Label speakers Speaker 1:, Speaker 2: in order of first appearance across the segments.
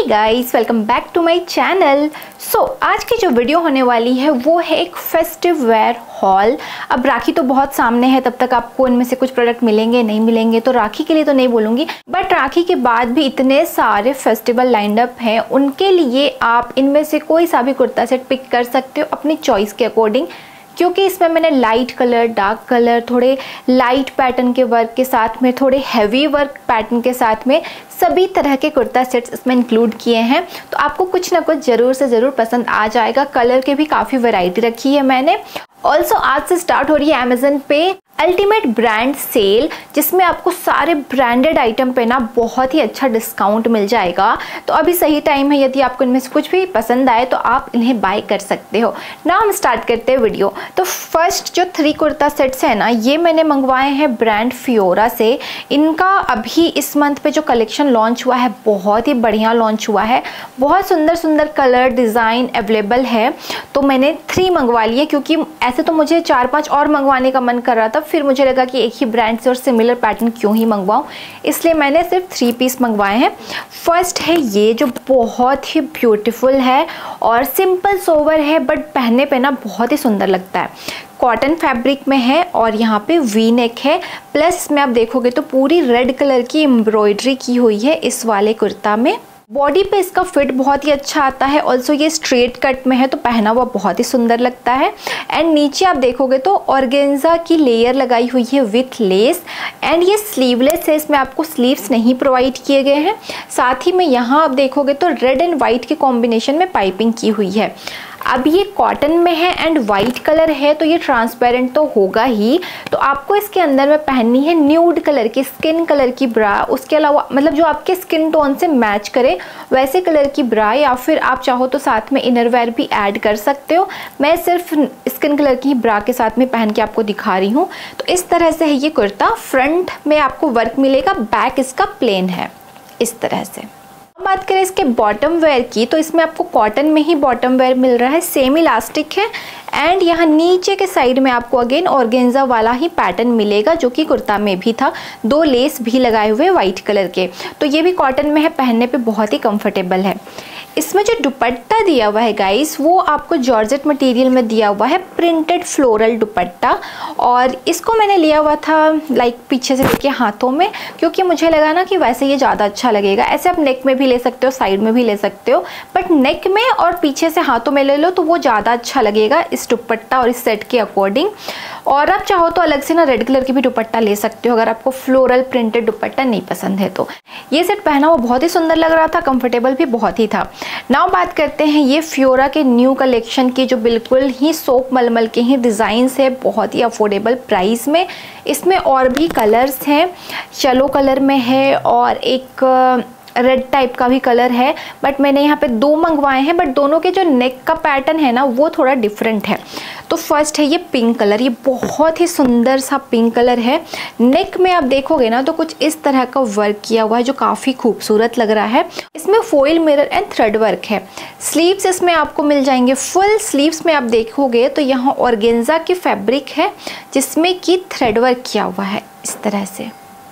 Speaker 1: Hey guys, welcome back to my channel. आज की जो वीडियो होने वाली है वो है एक फेस्टिव वेयर हॉल। अब राखी तो बहुत सामने है, तब तक आपको इनमें से कुछ प्रोडक्ट मिलेंगे नहीं मिलेंगे, तो राखी के लिए तो नहीं बोलूँगी, बट राखी के बाद भी इतने सारे फेस्टिवल लाइंड अप हैं, उनके लिए आप इनमें से कोई सा भी कुर्ता सेट पिक कर सकते हो अपनी चॉइस के अकॉर्डिंग। क्योंकि इसमें मैंने लाइट कलर, डार्क कलर, थोड़े लाइट पैटर्न के वर्क के साथ में, थोड़े हैवी वर्क पैटर्न के साथ में सभी तरह के कुर्ता सेट्स इसमें इंक्लूड किए हैं, तो आपको कुछ ना कुछ ज़रूर से ज़रूर पसंद आ जाएगा। कलर के भी काफ़ी वैरायटी रखी है मैंने। ऑल्सो आज से स्टार्ट हो रही है अमेजन पे अल्टीमेट ब्रांड सेल, जिसमें आपको सारे ब्रांडेड आइटम पे ना बहुत ही अच्छा डिस्काउंट मिल जाएगा। तो अभी सही टाइम है, यदि आपको इनमें से कुछ भी पसंद आए तो आप इन्हें बाय कर सकते हो। ना हम स्टार्ट करते हैं वीडियो। तो फर्स्ट जो 3 कुर्ता सेट्स हैं ना, ये मैंने मंगवाए हैं ब्रांड फियोरा से। इनका अभी इस मंथ पे जो कलेक्शन लॉन्च हुआ है बहुत ही बढ़िया लॉन्च हुआ है, बहुत सुंदर सुंदर कलर डिज़ाइन अवेलेबल है। तो मैंने 3 मंगवा लिए, क्योंकि ऐसे तो मुझे 4-5 और मंगवाने का मन कर रहा था, फिर मुझे लगा कि एक ही ब्रांड से और सिमिलर पैटर्न क्यों ही मंगवाऊं, इसलिए मैंने सिर्फ 3 पीस मंगवाए हैं। फर्स्ट है ये, जो बहुत ही ब्यूटीफुल है और सिंपल सोवर है, बट पहनने पे ना बहुत ही सुंदर लगता है। कॉटन फैब्रिक में है और यहाँ पे वी नेक है, प्लस में आप देखोगे तो पूरी रेड कलर की एम्ब्रॉयडरी की हुई है इस वाले कुर्ता में। बॉडी पे इसका फिट बहुत ही अच्छा आता है। ऑल्सो ये स्ट्रेट कट में है, तो पहना हुआ बहुत ही सुंदर लगता है। एंड नीचे आप देखोगे तो ऑर्गेन्जा की लेयर लगाई हुई है विथ लेस, एंड ये स्लीवलेस है, इसमें आपको स्लीव्स नहीं प्रोवाइड किए गए हैं। साथ ही में यहाँ आप देखोगे तो रेड एंड वाइट के कॉम्बिनेशन में पाइपिंग की हुई है। अब ये कॉटन में है एंड वाइट कलर है, तो ये ट्रांसपेरेंट तो होगा ही। तो आपको इसके अंदर में पहननी है न्यूड कलर की, स्किन कलर की ब्रा। उसके अलावा मतलब जो आपके स्किन टोन से मैच करे वैसे कलर की ब्रा, या फिर आप चाहो तो साथ में इनरवेयर भी ऐड कर सकते हो। मैं सिर्फ स्किन कलर की ब्रा के साथ में पहन के आपको दिखा रही हूँ। तो इस तरह से है ये कुर्ता। फ्रंट में आपको वर्क मिलेगा, बैक इसका प्लेन है इस तरह से। बात करें इसके बॉटम वेयर की, तो इसमें आपको कॉटन में ही बॉटम वेयर मिल रहा है, सेम इलास्टिक है। एंड यहाँ नीचे के साइड में आपको अगेन ऑर्गेन्जा वाला ही पैटर्न मिलेगा, जो कि कुर्ता में भी था। 2 लेस भी लगाए हुए वाइट कलर के, तो ये भी कॉटन में है, पहनने पे बहुत ही कंफर्टेबल है। इसमें जो दुपट्टा दिया हुआ है गाइस, वो आपको जॉर्जेट मटेरियल में दिया हुआ है, प्रिंटेड फ्लोरल दुपट्टा। और इसको मैंने लिया हुआ था लाइक पीछे से लेके हाथों में, क्योंकि मुझे लगा ना कि वैसे ये ज़्यादा अच्छा लगेगा। ऐसे आप नेक में भी ले सकते हो, साइड में भी ले सकते हो, बट नेक में और पीछे से हाथों में ले लो तो वो ज़्यादा अच्छा लगेगा इस दुपट्टा और इस सेट के अकॉर्डिंग। और आप चाहो तो अलग से ना रेड कलर की भी दुपट्टा ले सकते हो, अगर आपको फ्लोरल प्रिंटेड दुपट्टा नहीं पसंद है तो। ये सेट पहना हुआ बहुत ही सुंदर लग रहा था, कंफर्टेबल भी बहुत ही था। नाउ बात करते हैं ये फियोरा के न्यू कलेक्शन की, जो बिल्कुल ही सोप मलमल के ही डिज़ाइंस है, बहुत ही अफोर्डेबल प्राइस में। इसमें और भी कलर्स हैं, येलो कलर में है और एक रेड टाइप का भी कलर है, बट मैंने यहाँ पे 2 मंगवाए हैं, बट दोनों के जो नेक का पैटर्न है ना वो थोड़ा डिफरेंट है। तो फर्स्ट है ये पिंक कलर, ये बहुत ही सुंदर सा पिंक कलर है। नेक में आप देखोगे ना तो कुछ इस तरह का वर्क किया हुआ है, जो काफ़ी खूबसूरत लग रहा है। इसमें foil mirror and thread work है। स्लीव्स इसमें आपको मिल जाएंगे फुल स्लीव्स में। आप देखोगे तो यहाँ ऑर्गेन्जा की फैब्रिक है, जिसमें कि थ्रेड वर्क किया हुआ है इस तरह से,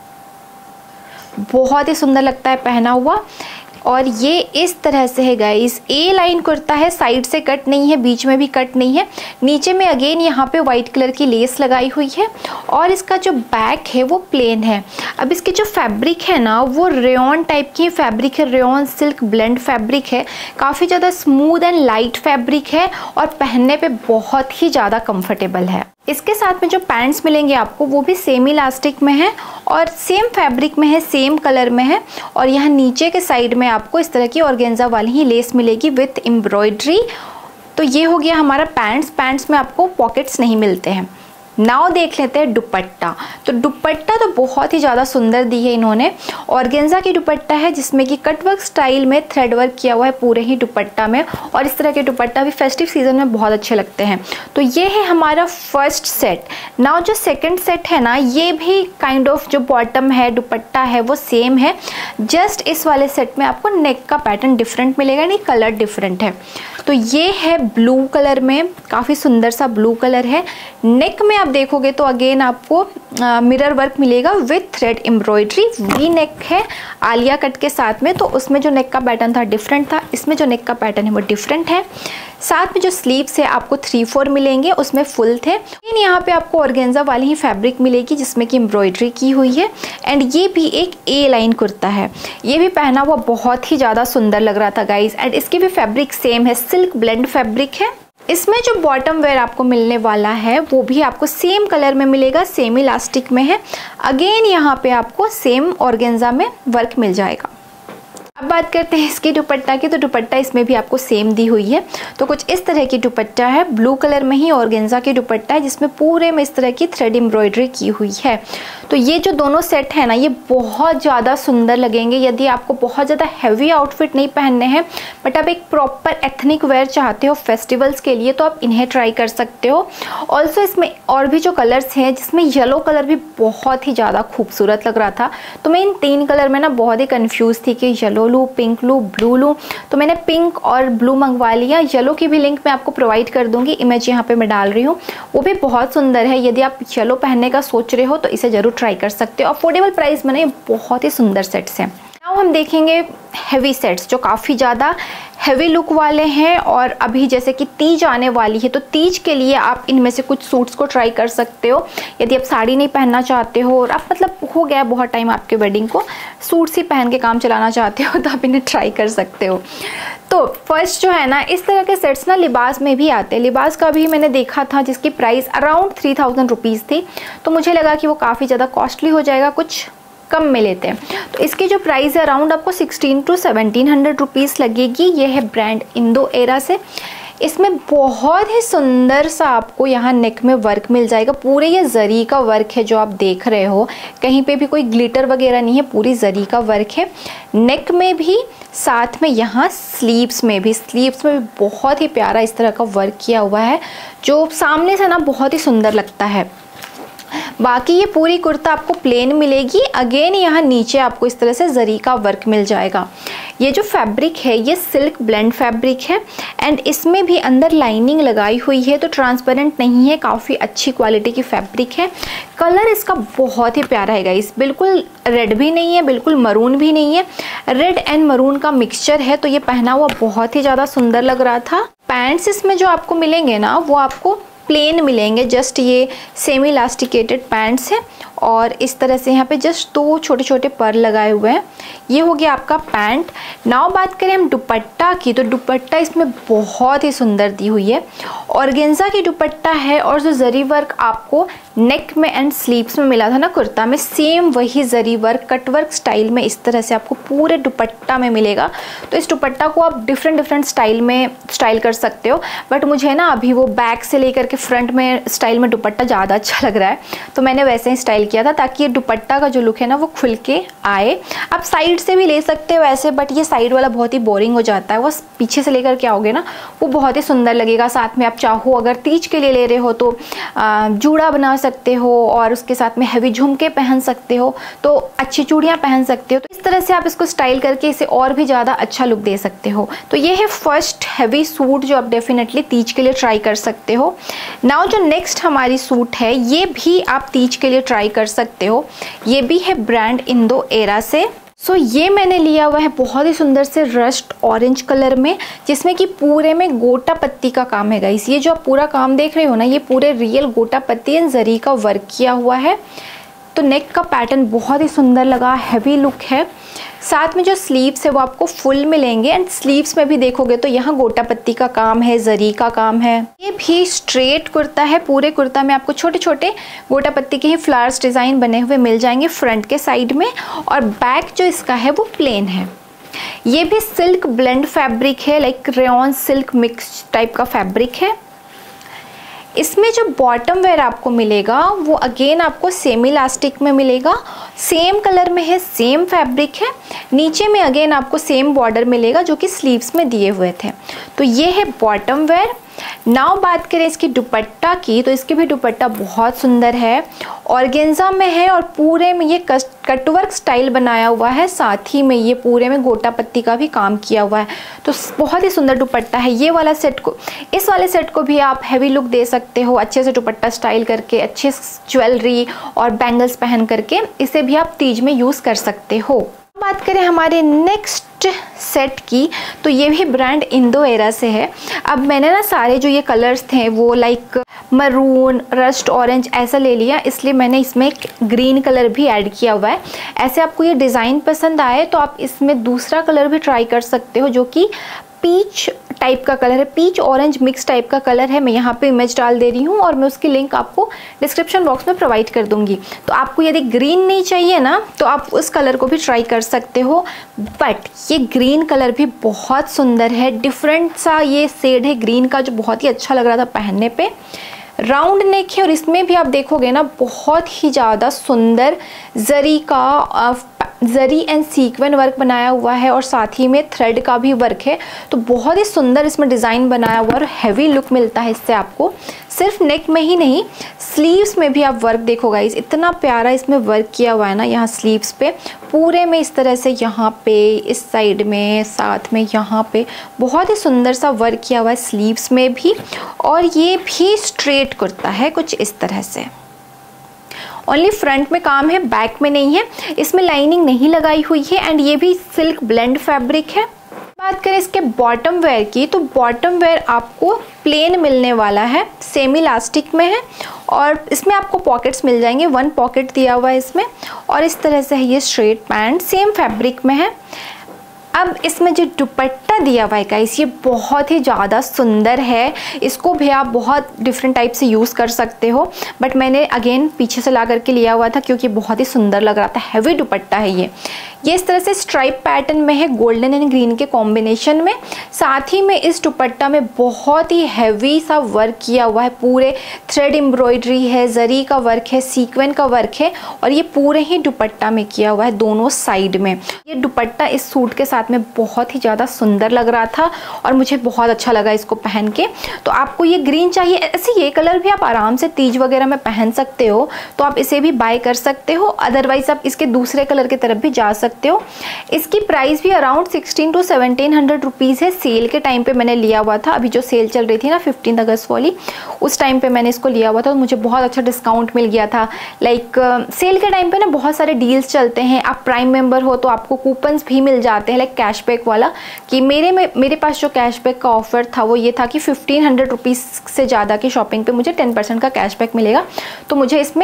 Speaker 1: बहुत ही सुंदर लगता है पहना हुआ। और ये इस तरह से है गाइस, ए लाइन कुर्ता है, साइड से कट नहीं है, बीच में भी कट नहीं है। नीचे में अगेन यहाँ पे वाइट कलर की लेस लगाई हुई है, और इसका जो बैक है वो प्लेन है। अब इसकी जो फैब्रिक है ना वो रेयॉन टाइप की फैब्रिक है, रेयॉन सिल्क ब्लेंड फैब्रिक है, काफ़ी ज़्यादा स्मूथ एंड लाइट फैब्रिक है, और पहनने पे बहुत ही ज़्यादा कंफर्टेबल है। इसके साथ में जो पैंट्स मिलेंगे आपको वो भी सेम इलास्टिक में है और सेम फैब्रिक में है, सेम कलर में है। और यहाँ नीचे के साइड में आपको इस तरह की ऑर्गेन्जा वाली ही लेस मिलेगी विथ एम्ब्रॉयडरी। तो ये हो गया हमारा पैंट्स। पैंट्स में आपको पॉकेट्स नहीं मिलते हैं। नाउ देख लेते हैं दुपट्टा। तो दुपट्टा तो बहुत ही ज़्यादा सुंदर दी है इन्होंने। ऑर्गेन्जा की दुपट्टा है, जिसमें कि कटवर्क स्टाइल में थ्रेड वर्क किया हुआ है पूरे ही दुपट्टा में, और इस तरह के दुपट्टा भी फेस्टिव सीजन में बहुत अच्छे लगते हैं। तो ये है हमारा फर्स्ट सेट। नाउ जो सेकंड सेट है ना, ये भी काइंड ऑफ जो बॉटम है दुपट्टा है वो सेम है, जस्ट इस वाले सेट में आपको नेक का पैटर्न डिफरेंट मिलेगा, नहीं कलर डिफरेंट है। तो ये है ब्लू कलर में, काफ़ी सुंदर सा ब्लू कलर है। नेक में आप देखोगे तो अगेन आपको मिरर वर्क मिलेगा with thread embroidery. V neck है आलिया कट के साथ में, तो उसमें जो नेक का पैटर्न था डिफरेंट था, इसमें जो नेक का पैटर्न है वो डिफरेंट है। साथ में जो स्लीव्स है आपको 3/4 मिलेंगे, उसमें फुल थे। लेकिन यहाँ पे आपको ऑर्गेन्जा वाली ही फैब्रिक मिलेगी जिसमें कि एम्ब्रॉयडरी की हुई है। एंड ये भी एक ए लाइन कुर्ता है, ये भी पहना हुआ बहुत ही ज़्यादा सुंदर लग रहा था गाइज। एंड इसकी भी फैब्रिक सेम है, सिल्क ब्लेंड फैब्रिक है। इसमें जो बॉटम वेयर आपको मिलने वाला है वो भी आपको सेम कलर में मिलेगा, सेम इलास्टिक में है। अगेन यहाँ पे आपको सेम ऑर्गेन्जा में वर्क मिल जाएगा। अब बात करते हैं इसके दुपट्टा की, तो दुपट्टा इसमें भी आपको सेम दी हुई है। तो कुछ इस तरह की दुपट्टा है, ब्लू कलर में ही ऑर्गेन्जा की दुपट्टा है जिसमें पूरे में इस तरह की थ्रेड एम्ब्रॉयडरी की हुई है। तो ये जो दोनों सेट है ना, ये बहुत ज़्यादा सुंदर लगेंगे यदि आपको बहुत ज़्यादा हैवी आउटफिट नहीं पहनने हैं बट आप एक प्रॉपर एथनिक वेयर चाहते हो फेस्टिवल्स के लिए, तो आप इन्हें ट्राई कर सकते हो। ऑल्सो इसमें और भी जो कलर्स हैं, जिसमें येलो कलर भी बहुत ही ज़्यादा खूबसूरत लग रहा था। तो मैं इन 3 कलर में ना बहुत ही कन्फ्यूज़ थी कि येलो लूँ, पिंक लूँ, ब्लू लूँ। तो मैंने पिंक और ब्लू मंगवा लिया। येलो की भी लिंक मैं आपको प्रोवाइड कर दूंगी, इमेज यहाँ पे मैं डाल रही हूँ। वो भी बहुत सुंदर है, यदि आप येलो पहनने का सोच रहे हो तो इसे ज़रूर ट्राई कर सकते हो। अफोर्डेबल प्राइस में ना बहुत ही सुंदर सेट्स हैं। नाउ हम देखेंगे हैवी सेट्स जो काफ़ी ज़्यादा हैवी लुक वाले हैं। और अभी जैसे कि तीज आने वाली है, तो तीज के लिए आप इनमें से कुछ सूट्स को ट्राई कर सकते हो। यदि आप साड़ी नहीं पहनना चाहते हो और आप मतलब हो गया बहुत टाइम आपके वेडिंग को, सूट्स ही पहन के काम चलाना चाहते हो, तो आप इन्हें ट्राई कर सकते हो। तो फर्स्ट जो है ना, इस तरह के सेट्स ना लिबास में भी आते हैं। लिबास का भी मैंने देखा था जिसकी प्राइस अराउंड 3000 रुपीज़ थी, तो मुझे लगा कि वो काफ़ी ज़्यादा कॉस्टली हो जाएगा, कुछ कम में लेते हैं। तो इसकी जो प्राइस है अराउंड आपको 1600 to 1700 रुपीज़ लगेगी। ये है ब्रांड इंदो एरा से। इसमें बहुत ही सुंदर सा आपको यहाँ नेक में वर्क मिल जाएगा। पूरे ये जरी का वर्क है जो आप देख रहे हो, कहीं पे भी कोई ग्लिटर वगैरह नहीं है, पूरी जरी का वर्क है नेक में भी, साथ में यहाँ स्लीव्स में भी बहुत ही प्यारा इस तरह का वर्क किया हुआ है जो सामने से ना बहुत ही सुंदर लगता है। बाकी ये पूरी कुर्ता आपको प्लेन मिलेगी। अगेन यहाँ नीचे आपको इस तरह से जरी का वर्क मिल जाएगा। ये जो फैब्रिक है ये सिल्क ब्लेंड फैब्रिक है एंड इसमें भी अंदर लाइनिंग लगाई हुई है, तो ट्रांसपेरेंट नहीं है, काफ़ी अच्छी क्वालिटी की फैब्रिक है। कलर इसका बहुत ही प्यारा है गाइस, बिल्कुल रेड भी नहीं है, बिल्कुल मरून भी नहीं है, रेड एंड मरून का मिक्सचर है। तो ये पहना हुआ बहुत ही ज़्यादा सुंदर लग रहा था। पैंट्स इसमें जो आपको मिलेंगे ना वो आपको प्लेन मिलेंगे, जस्ट ये सेमी इलास्टिकेटेड पैंट्स है और इस तरह से यहाँ पे जस्ट 2 छोटे छोटे पर लगाए हुए हैं। ये हो गया आपका पैंट। नाउ बात करें हम दुपट्टा की, तो दुपट्टा इसमें बहुत ही सुंदर दी हुई है। ऑर्गेन्जा की दुपट्टा है और जो जरी वर्क आपको नेक में एंड स्लीव्स में मिला था ना कुर्ता में, सेम वही जरी वर्क कटवर्क स्टाइल में इस तरह से आपको पूरे दुपट्टा में मिलेगा। तो इस दुपट्टा को आप डिफरेंट स्टाइल में स्टाइल कर सकते हो, बट मुझे ना अभी वो बैक से लेकर के फ्रंट में स्टाइल में दुपट्टा ज़्यादा अच्छा लग रहा है, तो मैंने वैसे ही स्टाइल किया था ताकि ये दुपट्टा का जो लुक है ना वो खुल के आए। आप साइड से भी ले सकते हो वैसे, बट ये साइड वाला बहुत ही बोरिंग हो जाता है, वो पीछे से लेकर के आओगे ना वो बहुत ही सुंदर लगेगा। साथ में आप चाहो अगर तीज के लिए ले रहे हो तो जूड़ा बना सकते हो और उसके साथ में हैवी झुमके पहन सकते हो, तो अच्छी चूड़ियाँ पहन सकते हो। तो इस तरह से आप इसको स्टाइल करके इसे और भी ज़्यादा अच्छा लुक दे सकते हो। तो ये है फर्स्ट हैवी सूट जो आप डेफिनेटली तीज के लिए ट्राई कर सकते हो। नाउ जो नेक्स्ट हमारी सूट है ये भी आप तीज के लिए ट्राई कर सकते हो। ये भी है ब्रांड इंदो एरा से। सो ये मैंने लिया हुआ है बहुत ही सुंदर से रस्ट ऑरेंज कलर में, जिसमें कि पूरे में गोटा पत्ती का काम है गाइस। ये जो आप पूरा काम देख रहे हो ना, ये पूरे रियल गोटा पत्ती एंड जरी का वर्क किया हुआ है। तो नेक का पैटर्न बहुत ही सुंदर लगा, हैवी लुक है। साथ में जो स्लीव्स है वो आपको फुल मिलेंगे एंड स्लीव्स में भी देखोगे तो यहाँ गोटा पत्ती का काम है, जरी का काम है। ये भी स्ट्रेट कुर्ता है, पूरे कुर्ता में आपको छोटे छोटे गोटा पत्ती के ही फ्लावर्स डिज़ाइन बने हुए मिल जाएंगे फ्रंट के साइड में, और बैक जो इसका है वो प्लेन है। ये भी सिल्क ब्लेंड फैब्रिक है, like rayon silk mix type का फैब्रिक है। इसमें जो बॉटम वेयर आपको मिलेगा वो अगेन आपको सेमी इलास्टिक में मिलेगा। सेम कलर में है, सेम फैब्रिक है। नीचे में अगेन आपको सेम बॉर्डर मिलेगा जो कि स्लीव्स में दिए हुए थे। तो ये है बॉटम वेयर। नाउ बात करें इसकी दुपट्टा की, तो इसकी भी दुपट्टा बहुत सुंदर है, ऑर्गेन्जा में है और पूरे में ये कटवर्क स्टाइल बनाया हुआ है, साथ ही में ये पूरे में गोटा पत्ती का भी काम किया हुआ है। तो बहुत ही सुंदर दुपट्टा है। ये वाला सेट को, इस वाले सेट को भी आप हैवी लुक दे सकते हो, अच्छे से दुपट्टा स्टाइल करके, अच्छे ज्वेलरी और बैंगल्स पहन करके इसे भी आप तीज में यूज़ कर सकते हो। बात करें हमारे नेक्स्ट सेट की, तो ये भी ब्रांड इंडो एरा से है। अब मैंने ना सारे जो ये कलर्स थे वो लाइक मरून, रस्ट ऑरेंज ऐसा ले लिया, इसलिए मैंने इसमें एक ग्रीन कलर भी ऐड किया हुआ है। ऐसे आपको ये डिज़ाइन पसंद आए तो आप इसमें दूसरा कलर भी ट्राई कर सकते हो जो कि पीच टाइप का कलर है, पीच ऑरेंज मिक्स टाइप का कलर है। मैं यहाँ पे इमेज डाल दे रही हूँ और मैं उसकी लिंक आपको डिस्क्रिप्शन बॉक्स में प्रोवाइड कर दूंगी। तो आपको यदि ग्रीन नहीं चाहिए ना तो आप उस कलर को भी ट्राई कर सकते हो, बट ये ग्रीन कलर भी बहुत सुंदर है, डिफरेंट सा ये शेड है ग्रीन का जो बहुत ही अच्छा लग रहा था पहनने पे। राउंड नेक है और इसमें भी आप देखोगे ना बहुत ही ज़्यादा सुंदर जरी एंड सीक्वेंस वर्क बनाया हुआ है और साथ ही में थ्रेड का भी वर्क है। तो बहुत ही सुंदर इसमें डिज़ाइन बनाया हुआ और हैवी लुक मिलता है इससे आपको। सिर्फ नेक में ही नहीं, स्लीव्स में भी आप वर्क देखो गाइस, इतना प्यारा इसमें वर्क किया हुआ है ना यहाँ स्लीव्स पे, पूरे में इस तरह से, यहाँ पे, इस साइड में, साथ में यहाँ पे बहुत ही सुंदर सा वर्क किया हुआ है स्लीव्स में भी। और ये भी स्ट्रेट कुर्ता है कुछ इस तरह से, ओनली फ्रंट में काम है, बैक में नहीं है। इसमें लाइनिंग नहीं लगाई हुई है एंड ये भी सिल्क ब्लेंड फैब्रिक है। बात करें इसके बॉटम वेयर की, तो बॉटम वेयर आपको प्लेन मिलने वाला है, सेमी इलास्टिक में है और इसमें आपको पॉकेट्स मिल जाएंगे, 1 पॉकेट दिया हुआ है इसमें। और इस तरह से है ये स्ट्रेट पैंट, सेम फैब्रिक में है। अब इसमें जो दुपट्टा दिया हुआ है गाइस, ये बहुत ही ज़्यादा सुंदर है। इसको भी आप बहुत डिफरेंट टाइप से यूज़ कर सकते हो, बट मैंने अगेन पीछे से ला करके लिया हुआ था क्योंकि बहुत ही सुंदर लग रहा था। हैवी दुपट्टा है ये इस तरह से स्ट्राइप पैटर्न में है, गोल्डन एंड ग्रीन के कॉम्बिनेशन में। साथ ही में इस दुपट्टा में बहुत ही हैवी सा वर्क किया हुआ है, पूरे थ्रेड एम्ब्रॉयडरी है, जरी का वर्क है, सीक्वेंस का वर्क है और ये पूरे ही दुपट्टा में किया हुआ है दोनों साइड में। ये दुपट्टा इस सूट के साथ में बहुत ही ज़्यादा सुंदर लग रहा था और मुझे बहुत अच्छा लगा इसको पहन के। तो आपको ये ग्रीन चाहिए, ऐसे ये कलर भी आप आराम से तीज वगैरह में पहन सकते हो, तो आप इसे भी बाय कर सकते हो। अदरवाइज आप इसके दूसरे कलर की तरफ भी जा सकते हो। इसकी प्राइस भी अराउंड 1600 to 1700 रुपीज़ है। सेल के टाइम पे मैंने लिया हुआ था, अभी जो सेल चल रही थी ना 15 अगस्त वाली, उस टाइम पे मैंने इसको लिया हुआ था तो मुझे बहुत अच्छा डिस्काउंट मिल गया था। लाइक सेल के टाइम पे ना बहुत सारे डील्स चलते हैं, आप प्राइम मेंबर हो तो आपको कूपन्स भी मिल जाते हैं, लाइक कैशबैक वाला। कि मेरे पास जो कैशबैक का ऑफर था वो ये था कि 1500 रुपीज़ से ज़्यादा की शॉपिंग पे मुझे 10% का कैशबैक मिलेगा। तो मुझे इसमें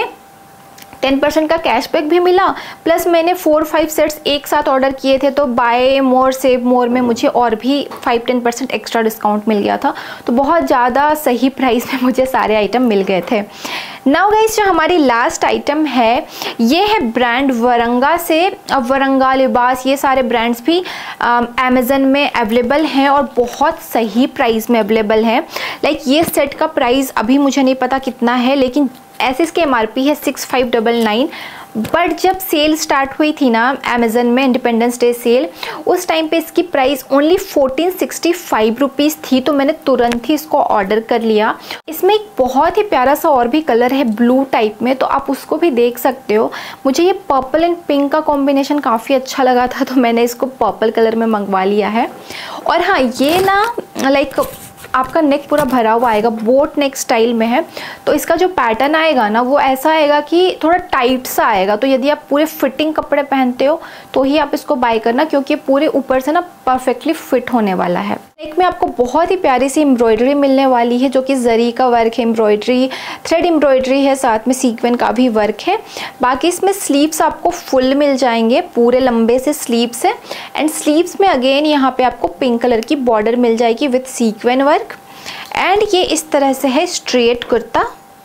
Speaker 1: 10% का कैशबैक भी मिला, प्लस मैंने 4-5 सेट्स एक साथ ऑर्डर किए थे तो बाय मोर सेव मोर में मुझे और भी 5-10% एक्स्ट्रा डिस्काउंट मिल गया था। तो बहुत ज़्यादा सही प्राइस में मुझे सारे आइटम मिल गए थे। नाउ गाइस, जो हमारी लास्ट आइटम है ये है ब्रांड वरंगा से। अब वरंगा, लिबास, ये सारे ब्रांड्स भी अमेज़न में अवेलेबल हैं और बहुत सही प्राइस में अवेलेबल हैं। लाइक ये सेट का प्राइस अभी मुझे नहीं पता कितना है, लेकिन ऐसे इसके MRP है 6599, बट जब सेल स्टार्ट हुई थी ना अमेज़न में, इंडिपेंडेंस डे सेल, उस टाइम पे इसकी प्राइस ओनली 1465 रुपीज़ थी। तो मैंने तुरंत ही इसको ऑर्डर कर लिया। इसमें एक बहुत ही प्यारा सा और भी कलर है ब्लू टाइप में, तो आप उसको भी देख सकते हो। मुझे ये पर्पल एंड पिंक का कॉम्बिनेशन काफ़ी अच्छा लगा था तो मैंने इसको पर्पल कलर में मंगवा लिया है। और हाँ, ये ना लाइक आपका नेक पूरा भरा हुआ आएगा, बोट नेक स्टाइल में है। तो इसका जो पैटर्न आएगा ना वो ऐसा आएगा कि थोड़ा टाइट सा आएगा। तो यदि आप पूरे फिटिंग कपड़े पहनते हो तो ही आप इसको बाय करना, क्योंकि पूरे ऊपर से ना परफेक्टली फिट होने वाला है। नेक में आपको बहुत ही प्यारी सी एम्ब्रॉयडरी मिलने वाली है, जो कि जरी का वर्क है, एम्ब्रॉयडरी, थ्रेड एम्ब्रॉयडरी है, साथ में सीक्वेंस का भी वर्क है। बाकी इसमें स्लीव्स आपको फुल मिल जाएंगे, पूरे लंबे से स्लीव्स है। एंड स्लीव्स में अगेन यहाँ पे आपको पिंक कलर की बॉर्डर मिल जाएगी विथ सीक्वेंस वर्क। एंड ये इस तरह से है स्ट्रेट कुर्ता।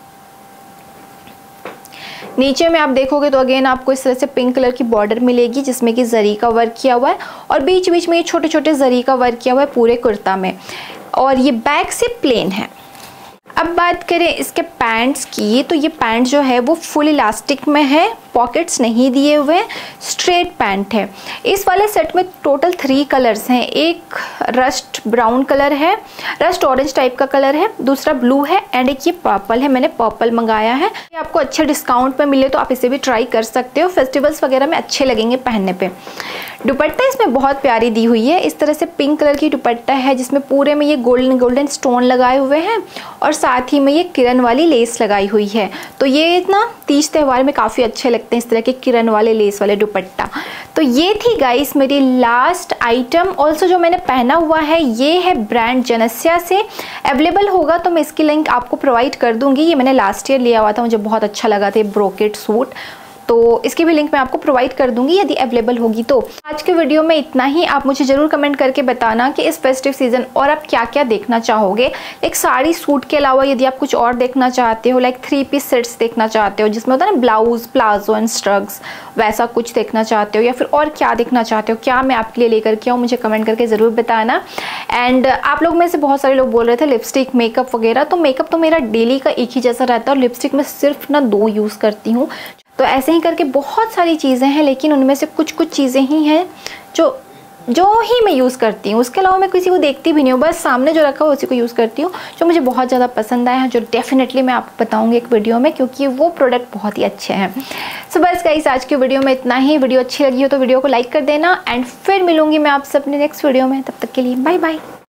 Speaker 1: नीचे में आप देखोगे तो अगेन आपको इस तरह से पिंक कलर की बॉर्डर मिलेगी जिसमें कि जरी का वर्क किया हुआ है और बीच बीच में ये छोटे छोटे जरी का वर्क किया हुआ है पूरे कुर्ता में। और ये बैक से प्लेन है। अब बात करें इसके पैंट्स की, तो ये पैंट जो है वो फुल इलास्टिक में है, पॉकेट्स नहीं दिए हुए, स्ट्रेट पैंट है। इस वाले सेट में टोटल 3 कलर्स हैं। एक रस्ट ब्राउन कलर है, रस्ट ऑरेंज टाइप का कलर है, दूसरा ब्लू है एंड एक ये पर्पल है। मैंने पर्पल मंगाया है। ये आपको अच्छे डिस्काउंट पे मिले तो आप इसे भी ट्राई कर सकते हो, फेस्टिवल्स वगैरह में अच्छे लगेंगे पहनने पे। दुपट्टा इसमें बहुत प्यारी दी हुई है। इस तरह से पिंक कलर की दुपट्टा है जिसमें पूरे में ये गोल्डन स्टोन लगाए हुए हैं और साथ ही में ये किरण वाली लेस लगाई हुई है। तो ये ना तीज त्यौहार में काफ़ी अच्छे लगते हैं इस तरह के किरण वाले लेस वाले दुपट्टा। तो ये थी गाइस मेरी लास्ट आइटम। ऑल्सो जो मैंने पहना हुआ है ये है ब्रांड जेनेसिया से। अवेलेबल होगा तो मैं इसकी लिंक आपको प्रोवाइड कर दूंगी। ये मैंने लास्ट ईयर लिया हुआ था, मुझे बहुत अच्छा लगा था ब्रोकेट सूट, तो इसकी भी लिंक मैं आपको प्रोवाइड कर दूंगी यदि अवेलेबल होगी तो। आज के वीडियो में इतना ही। आप मुझे ज़रूर कमेंट करके बताना कि इस फेस्टिव सीजन और आप क्या क्या देखना चाहोगे। एक साड़ी सूट के अलावा यदि आप कुछ और देखना चाहते हो, लाइक 3 पीस सेट्स देखना चाहते हो जिसमें होता है ना ब्लाउज, प्लाजो एंड स्ट्रग्स, वैसा कुछ देखना चाहते हो या फिर और क्या देखना चाहते हो, क्या मैं आपके लिए लेकर के आऊँ, मुझे कमेंट करके ज़रूर बताना। एंड आप लोग में से बहुत सारे लोग बोल रहे थे लिपस्टिक, मेकअप वगैरह, तो मेकअप तो मेरा डेली का एक ही जैसा रहता है और लिपस्टिक मैं सिर्फ ना 2 यूज़ करती हूँ। तो ऐसे ही करके बहुत सारी चीज़ें हैं, लेकिन उनमें से कुछ कुछ चीज़ें ही हैं जो ही मैं यूज़ करती हूँ। उसके अलावा मैं किसी को देखती भी नहीं हूँ, बस सामने जो रखा हो उसी को यूज़ करती हूँ, जो मुझे बहुत ज़्यादा पसंद आया है, जो डेफिनेटली मैं आपको बताऊँगी एक वीडियो में, क्योंकि वो प्रोडक्ट बहुत ही अच्छे हैं। सो बस गाइस आज की वीडियो में इतना ही। वीडियो अच्छी लगी हो तो वीडियो को लाइक कर देना एंड फिर मिलूंगी मैं आपसे अपने नेक्स्ट वीडियो में। तब तक के लिए बाय बाय।